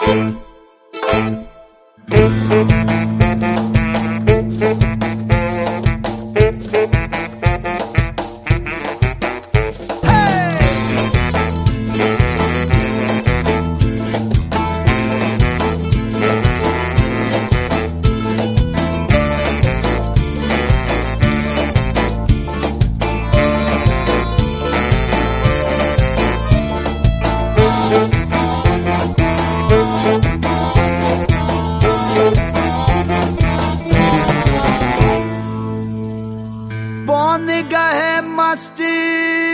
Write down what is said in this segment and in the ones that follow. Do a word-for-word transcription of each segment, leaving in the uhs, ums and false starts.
نگه مستی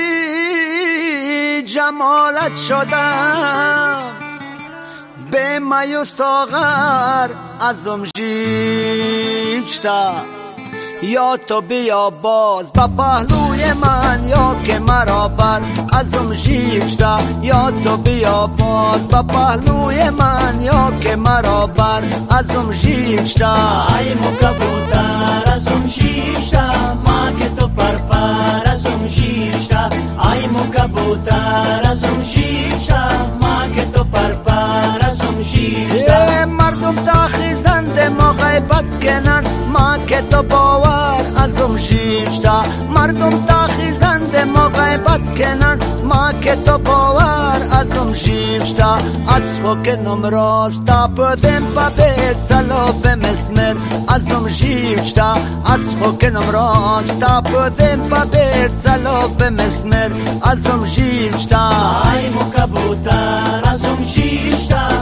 جمالت شدم، به می و ساغر ازم ژیبشتا. یا تو بیا باز با پهلوی من، یا که مرا بر ازم ژیبشتا. یا تو بیا باز با پهلوی من، یا که مرا بر ازم ژیبشتا. ای مو کبوتر ازم ژیبشتا، ما که تو پر پر ازم ژیبشتا. ای مو کبوتر ازم ژیبشتا، ما که تو پر پر ازم ژیبشتا. مردم تا خیزنده ما غیبت کنن، ما که تو باور ازم ژیبشتا. مردم تا خیزنده ما غیبت کنن، ما که تو باور ازم ژیبشتا. از فکنم راستا پدم با بیت سلوب مسمر ازم ژیبشتا. از فکنم راستا پدم با بیت سلوب مسمر ازم ژیبشتا. ای مو کبوتر ازم ژیبشتا،